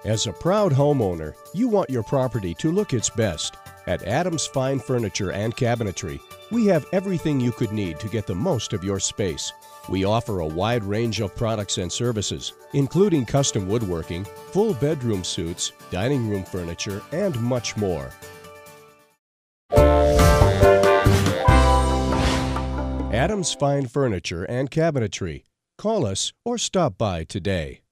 As a proud homeowner, you want your property to look its best. At Adams Fine Furniture and Cabinetry, we have everything you could need to get the most of your space. We offer a wide range of products and services, including custom woodworking, full bedroom suites, dining room furniture, and much more. Adams Fine Furniture and Cabinetry. Call us or stop by today.